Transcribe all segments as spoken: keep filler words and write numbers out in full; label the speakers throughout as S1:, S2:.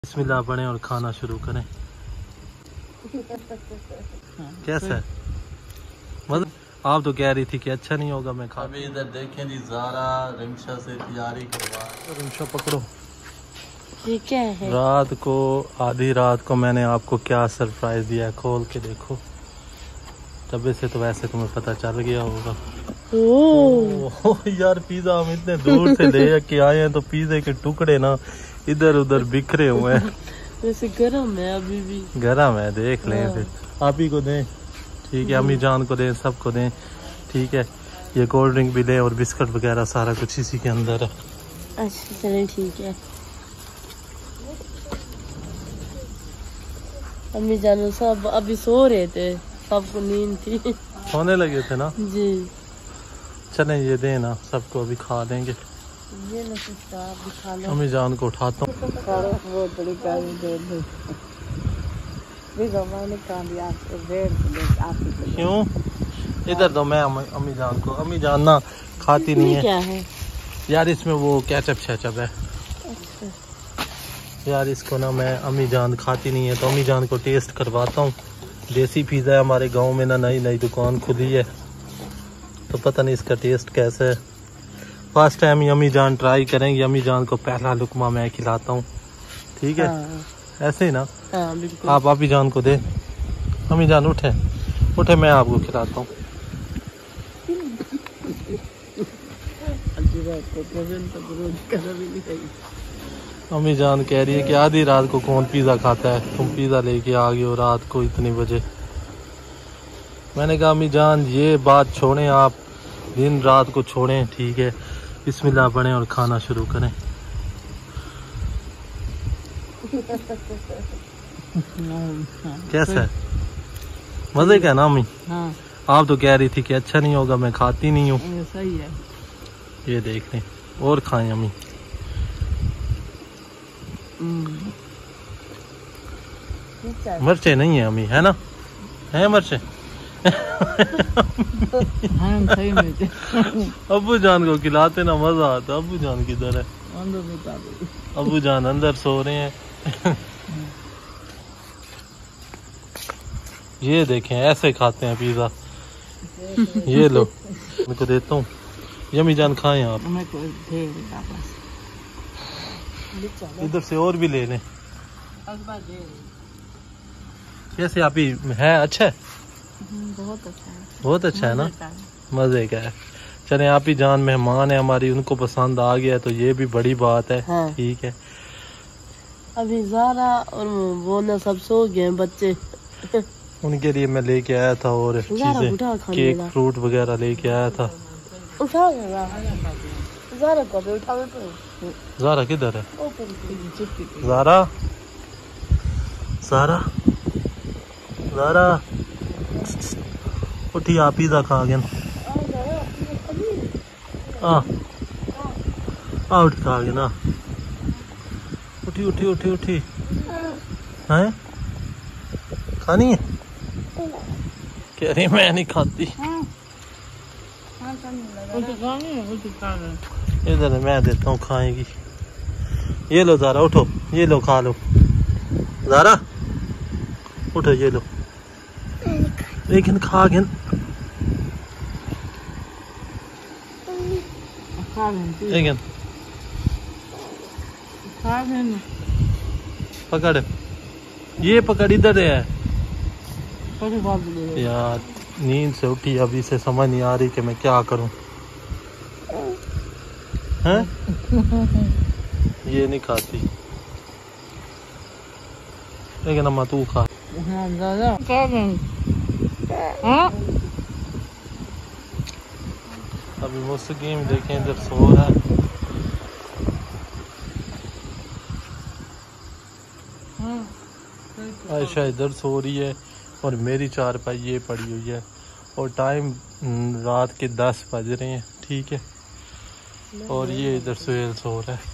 S1: बिस्मिल्लाह पढ़ें और खाना शुरू करें। कैसा है? मतलब आप तो कह रही थी कि अच्छा नहीं होगा मैं खा। अभी इधर देखें जी, ज़ारा रिमशा से तैयारी करवा। रिमशा पकड़ो।
S2: ये क्या है?
S1: रात को आधी रात को मैंने आपको क्या सरप्राइज दिया है, खोल के देखो। तबे से तो वैसे तुम्हें पता चल गया होगा। ओह यार, पिज्जा हम इतने दूर से ले के आए हैं तो पिज्जे के टुकड़े ना इधर उधर बिखरे हुए हैं।
S2: वैसे गरम है अभी भी।
S1: गरम है, देख लें फिर। आप ही को दें, ठीक है, अम्मी जान को दें, सबको दें, ठीक है। ये कोल्ड ड्रिंक भी दें और बिस्कुट वगैरह सारा कुछ इसी के अंदर है।
S2: अच्छा चलें, ठीक है। अम्मी जानो सब अभी सो रहे थे, सबको नींद थी,
S1: सोने लगे थे ना
S2: जी।
S1: चलें ये दें ना, सबको अभी खा लेंगे।
S2: ये लो सिस्टर, आप भी खा लो।
S1: अम्मी जान को उठाता हूँ। क्यों? इधर दो, मैं अम्मी जान को। अम्मी जान ना खाती नहीं है।
S2: क्या है
S1: यार इसमें वो कैचअप शैचअप है।
S2: अच्छा।
S1: यार इसको ना मैं, अम्मी जान खाती नहीं है तो अम्मी जान को टेस्ट करवाता हूँ। देसी पिज़्ज़ा है, हमारे गांव में ना नई नई दुकान खुली है तो पता नहीं इसका टेस्ट कैसा है। फर्स्ट टाइम अम्मी जान ट्राई करेंगे। अम्मी जान को पहला लुकमा मैं खिलाता हूँ, ठीक है?
S2: हाँ।
S1: ऐसे ही ना?
S2: हाँ बिल्कुल।
S1: आप अम्मी जान को दे। अम्मी जान उठे उठे, मैं आपको खिलाता हूँ। अम्मी जान कह रही है कि आधी रात को कौन पिज़्ज़ा खाता है, तुम पिज़्ज़ा लेके आ गए हो रात को इतनी बजे। मैंने कहा अम्मी जान ये बात छोड़ें, आप दिन रात को छोड़ें, ठीक है? बिस्मिल्लाह पढ़ें और खाना शुरू करें। कैसा है? मजे का ना अम्मी?
S2: हाँ।
S1: आप तो कह रही थी कि अच्छा नहीं होगा, मैं खाती नहीं हूँ।
S2: सही है।
S1: ये देख लें और खाएं अम्मी। मिर्चे नहीं है अम्मी, है ना? है मिर्चे? अबू जान को खिलाते ना मजा आता। अबू जान किधर है? अबू जान अंदर सो रहे हैं। ये देखें ऐसे खाते हैं पिज्जा। ये लो, इनको देता हूँ। यम्मी जान खाएं आप। इधर से और भी ले लें। कैसे आप ही है? अच्छा है,
S2: बहुत अच्छा है,
S1: बहुत अच्छा है ना? मजे का है। चले, आप ही जान मेहमान है हमारी, उनको पसंद आ गया तो ये भी बड़ी बात है। हाँ। ठीक है।
S2: अभी ज़ारा और वो ना सब सो गए हैं बच्चे।
S1: उनके लिए मैं लेके आया था और चीजें, केक फ्रूट वगैरह लेके आया था।
S2: उठा ज़ारा को भी उठा।
S1: ज़ारा किधर है? ज़ारा ज़ारा ज़ारा उठी, आप पिज़्ज़ा खा गए। आ आ उठ खा गए ना। उठी उठी उठी उठी। हैं खानी है? कह रही मैं नहीं खाती। इधर मैं देता हूँ, खाएगी। ये लो ज़ारा, उठो, ये लो खा लो। ज़ारा उठो, ये लो, लेकिन खा गए। लेकिन पकड़, ये पकड़, इधर है यार। नींद से उठी अभी से, समझ नहीं आ रही कि मैं क्या करूं। हैं? ये नहीं खाती, लेकिन अम्मा तू खा। अभी मुस्तकीम देखें इधर सो रहा है। आयशा इधर सो रही है और मेरी चारपाई ये पड़ी हुई है और टाइम रात के दस बज रहे हैं, ठीक है? और ये इधर सुहेल सो रहा है।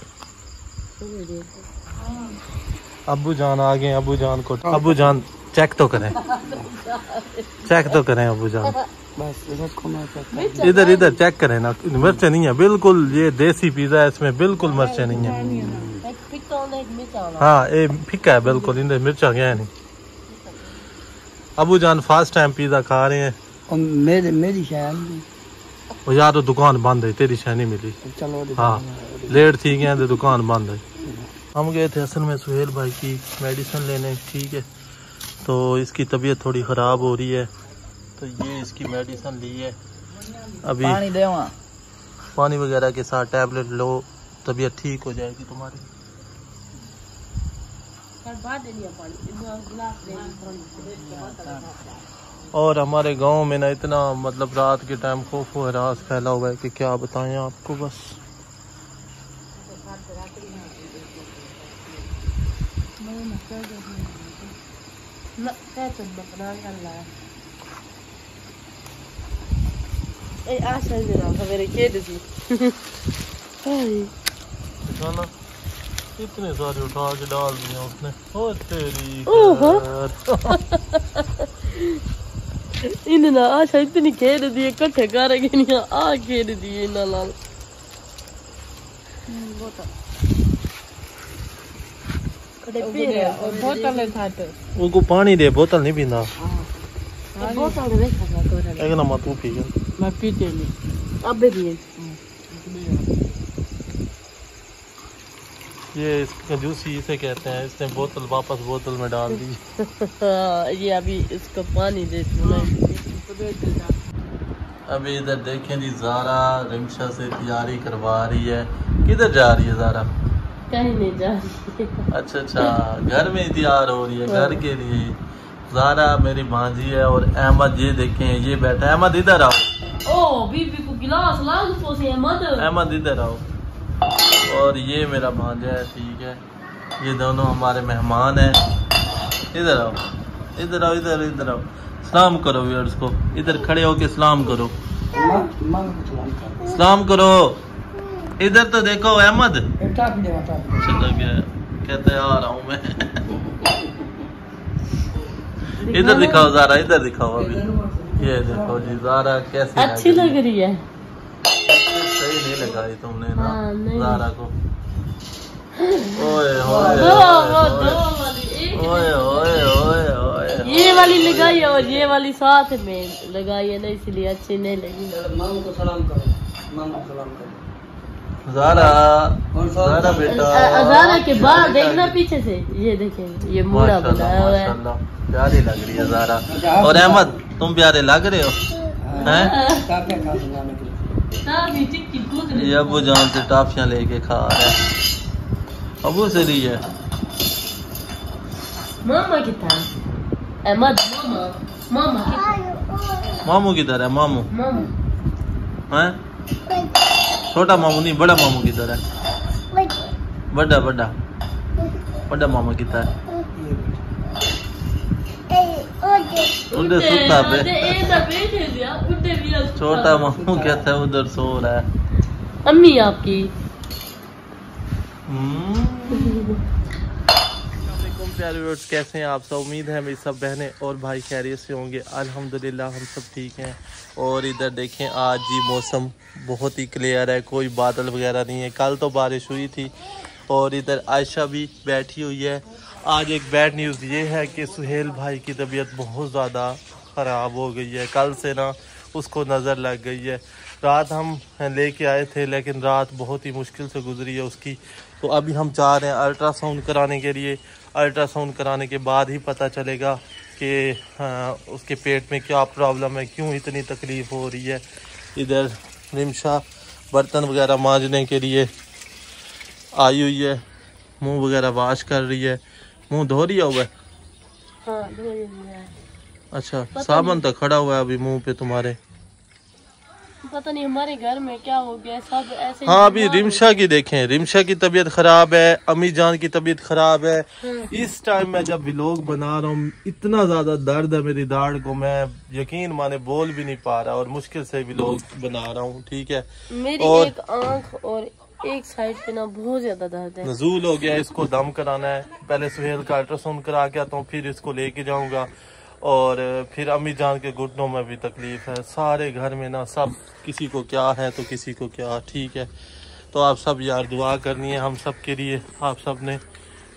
S1: अबू जान आ गए। अबू जान को, अबू जान चेक तो करें, चेक तो करें अबू जान। इधर इधर चेक करें ना, मिर्च नहीं है बिल्कुल। ये देसी पिज्जा है, इसमें बिल्कुल मिर्च नहीं है। हाँ ये फिक्का है बिल्कुल, इनमें मिर्चा गया नहीं। अबू जान फर्स्ट टाइम पिज़्ज़ा खा रहे हैं।
S3: और मेरे मेरी शायद
S1: वो यार तो दुकान बंद है, तेरी शायद नहीं मिली।
S3: चलो
S1: हाँ लेट थी गया तो दुकान बंद है। हम गए थे असल में सुहेल भाई की मेडिसिन लेने, ठीक है, तो इसकी तबीयत थोड़ी ख़राब हो रही है, तो ये इसकी मेडिसिन ली है। अभी
S3: पानी दे वहाँ,
S1: पानी वगैरह के साथ टैबलेट लो, तबीयत ठीक हो जाएगी तुम्हारी। और हमारे गांव में ना इतना मतलब रात के टाइम खौफ व हरास फैला हुआ है कि क्या बताएं आपको। बस ना इतने सारे उठा के डाल दिया उसने। ओ तेरी
S2: इन्हें ना आशा इतनी खेल दिए कट्ठे करेंगे नहीं आ खेल दिए इन्हें लाल।
S1: उनको पानी दे, बोतल नहीं पींदा। एक ना मत तू पी गया।
S2: मैं पीते नहीं अब भी।
S1: ये कंजूसी इसे कहते हैं, इसने बोतल वापस बोतल में डाल दी।
S2: ये अभी इसको पानी दे।
S1: अभी इधर देखें जी, ज़ारा रिमशा से तैयारी करवा रही है। किधर जा रही है ज़ारा?
S2: कहीं नहीं जा रही है।
S1: अच्छा अच्छा, घर में तैयार हो रही है घर के लिए। ज़ारा मेरी भांजी है और अहमद ये देखें ये बैठा है। अहमद इधर आओ।
S2: ओ बीबी को गिलास ला दो से अहमद।
S1: अहमद इधर आओ। और ये मेरा भांजा है, ठीक है, ये दोनों हमारे मेहमान हैं। इधर आओ इधर आओ इधर इधर आओ, सलाम करो व्यूअर्स को, इधर खड़े होके सलाम करो, सलाम करो। इधर तो देखो अहमद चला गया, कहते आ रहा हूँ मैं। इधर दिखाओ ज़ारा, इधर दिखाओ। अभी ये देखो जी ज़ारा कैसी
S2: अच्छी लग रही है।
S1: सही नहीं लगाई तुमने ना
S2: हाँ,
S1: ज़ारा को। ओए ओए ओए ओए ओए ओए,
S2: ये वाली लगाई और ये वाली साथ में लगाई है ना, इसलिए अच्छी नहीं लगी।
S1: ज़ारा ज़ारा बेटा,
S2: ज़ारा के बाद देखना पीछे से, ये देखें ये मुड़ा बनाया हुआ है।
S1: प्यारी लग रही है ज़ारा। और अहमद तुम प्यारे लग रहे हो हैं? ये अबू जान से टाफियां लेके खा रहा है। अबू से रही है।
S2: मामा किधर है? अहमद मामा मामा किधर?
S1: मामू किधर है? मामू
S2: मामा
S1: हैं? छोटा मामू नहीं, बड़ा मामू किधर है? बड़ा बड़ा बड़ा मामू किधर है? उधर सुता पे। छोटा मामू कहता है उधर सो रहा है।
S2: अम्मी आपकी
S1: प्यारे व्यूअर्स, कैसे हैं आप सब? उम्मीद है मेरी सब बहनें और भाई खैरियत से होंगे। अल्हम्दुलिल्लाह हम सब ठीक हैं। और इधर देखें आज जी मौसम बहुत ही क्लियर है, कोई बादल वगैरह नहीं है। कल तो बारिश हुई थी। और इधर आयशा भी बैठी हुई है। आज एक बैड न्यूज़ ये है कि सुहेल भाई की तबीयत बहुत ज़्यादा ख़राब हो गई है। कल से ना उसको नज़र लग गई है। रात हम लेके आए थे लेकिन रात बहुत ही मुश्किल से गुजरी है उसकी। तो अभी हम जा रहे हैं अल्ट्रासाउंड कराने के लिए। अल्ट्रासाउंड कराने के बाद ही पता चलेगा कि उसके पेट में क्या प्रॉब्लम है, क्यों इतनी तकलीफ़ हो रही है। इधर रिमशा बर्तन वगैरह मांजने के लिए आई हुई है, मुंह वगैरह वाश कर रही है। मुंह धो रही है?
S2: हाँ, धो रही है।
S1: अच्छा, साबुन तो खड़ा हुआ है अभी मुंह पे तुम्हारे।
S2: पता नहीं हमारे घर में क्या हो गया, सब ऐसे।
S1: हाँ अभी रिमशा की देखें, रिमशा की तबीयत खराब है, अम्मी जान की तबीयत खराब है। इस टाइम मैं जब व्लॉग बना रहा हूँ इतना ज्यादा दर्द है मेरी दाढ़ को, मैं यकीन माने बोल भी नहीं पा रहा और मुश्किल से व्लॉग बना रहा हूँ, ठीक है।
S2: मेरी
S1: और
S2: एक आंख और एक साइड पे ना बहुत ज्यादा दर्द है।
S1: नजूल हो गया, इसको दम कराना है। पहले सुहेल का अल्ट्रासाउंड करा के आता हूँ, फिर इसको लेके जाऊंगा। और फिर अम्मी जान के घुटनों में भी तकलीफ है। सारे घर में ना सब, किसी को क्या है तो किसी को क्या, ठीक है। तो आप सब यार दुआ करनी है हम सब के लिए। आप सब ने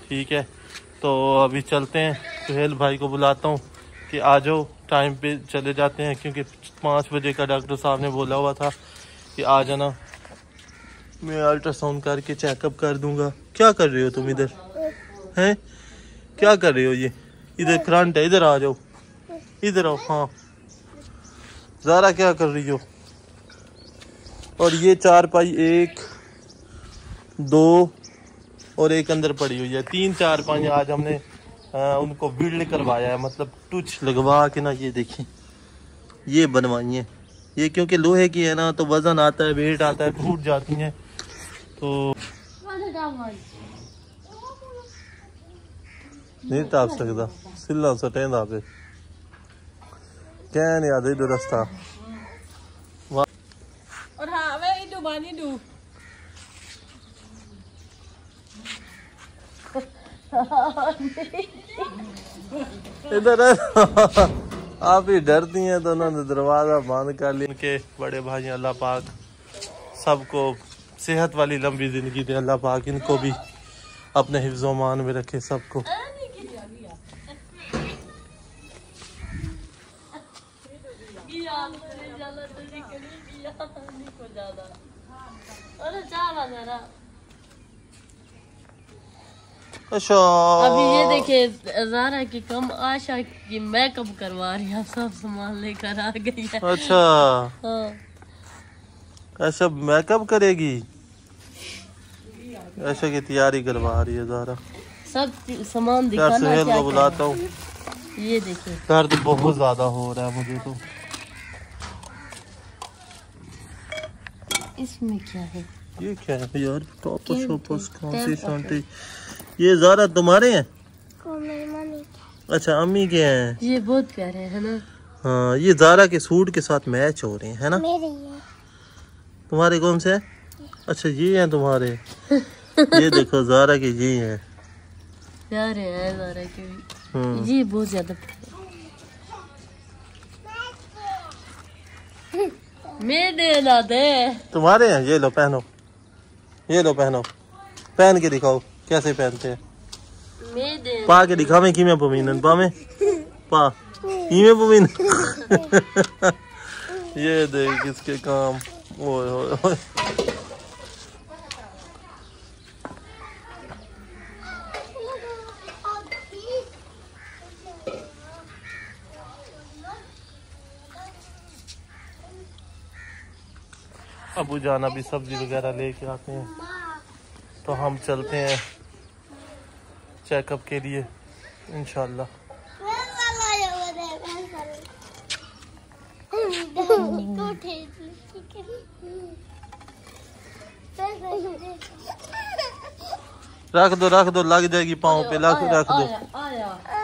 S1: ठीक है, तो अभी चलते हैं। सुहेल भाई को बुलाता हूँ कि आ जाओ, टाइम पे चले जाते हैं, क्योंकि पाँच बजे का डॉक्टर साहब ने बोला हुआ था कि आ जाना। मैं अल्ट्रासाउंड करके चेकअप कर दूंगा। क्या कर रहे हो तुम इधर हैं? क्या कर रहे हो? ये इधर करंट है, इधर आ जाओ, इधर आओ। हाँ ज़ारा क्या कर रही हो? और ये चार पाई एक दो और एक अंदर पड़ी हुई है, तीन चार पाई आज हमने आ, उनको बिल्ड करवाया है, मतलब टुच लगवा के ना। ये देखें, ये बनवाई है ये, क्योंकि लोहे की है ना, तो वजन आता है, वेट आता है, टूट जाती हैं। तो नहीं टाप सकता सिला सटेंदा पे क्या नहीं आते इधर रास्ता।
S2: और हाँ वे इधर बानी दू
S1: इधर आप ही डरती हैं, तो उन्होंने दरवाजा बंद कर लिया। इनके बड़े भाई अल्लाह पाक सबको सेहत वाली लंबी जिंदगी दे। अल्लाह पाक इनको भी अपने हिफ्ज़ो मान में रखे सबको। अच्छा
S2: अभी ये देखिए ज़ारा की कम आशा की मेकअप करवा रही है, सब सामान लेकर आ गई है।
S1: अच्छा
S2: हाँ।
S1: ऐसा मेकअप करेगी, ऐसा की तैयारी करवा रही है ज़ारा।
S2: सब सामान
S1: क्या
S2: दिखाना
S1: सुहेल
S2: क्या
S1: को बुलाता हूँ।
S2: ये देखिए
S1: दर्द बहुत ज्यादा हो रहा है मुझे तो।
S2: इसमें क्या है?
S1: ये क्या है यार? टॉपस शॉपस कौन सी शांति? ये ज़ारा तुम्हारे हैं? अच्छा अम्मी के हैं।
S2: ये बहुत प्यारे है ना।
S1: हाँ ये ज़ारा के सूट के साथ मैच हो रहे हैं, है ना?
S4: मेरे ही है।
S1: तुम्हारे कौन से हैं? अच्छा ये हैं तुम्हारे। ये देखो ज़ारा के ये हैं,
S2: प्यारे हैं ज़ारा के भी।
S1: हम्म।
S2: ये बहुत ज्यादा मैं देना दे।
S1: तुम्हारे हैं? ये लो पहनो, ये लो पहनो, पहन के दिखाओ कैसे पहनते हैं।
S2: मैं दे
S1: पा के दिखावे कि मैं पमीनन पा में पा में पमीन। ये देख किसके काम। ओए ओए ओए अबू जान अभी सब्जी वगैरह लेके आते हैं, तो हम चलते हैं चेकअप के लिए इंशाल्लाह। रख दो रख दो, लग जाएगी पाँव पे, रख रख दो।
S2: आया, आया।